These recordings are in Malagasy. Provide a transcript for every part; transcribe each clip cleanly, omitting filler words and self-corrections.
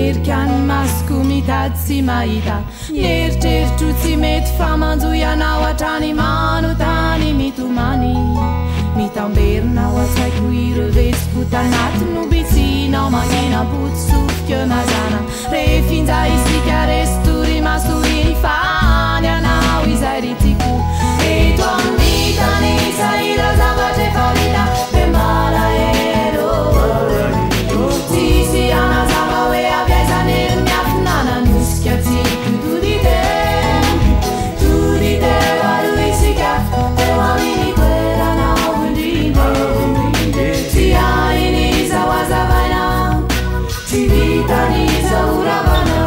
Mieritrany masoko mitady tsy mahita Mieritrerotro tsy mety fa manjoyanao hatrany manotany mitomany Mitamberina ho atsaiko ireo vesy-potanaty no bitsinao magnena-boty sofika mazana Rehefinja isika restory masoriny fany anao izay ritiko Eto amin'ny tany sahira zavatra efa vita Be malahelo Tsisy anazava hoe avy aizany hery miafinana Nosika tsiko todite valo isika Eo amin'ny toeranao indrindra Tsy hainiza ho azavaina Tsy vitaniza ho ravana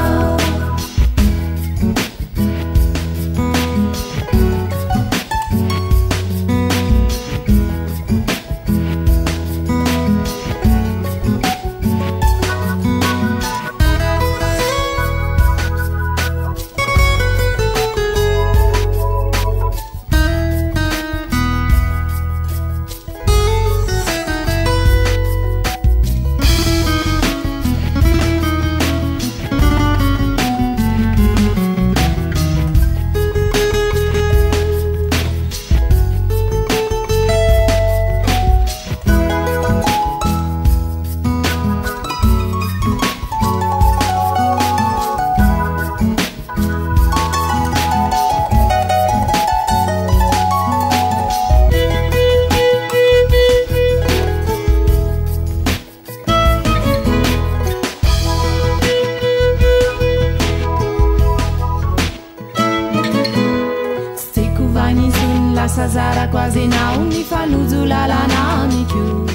Sazara quasi na unifanuzu la la na miku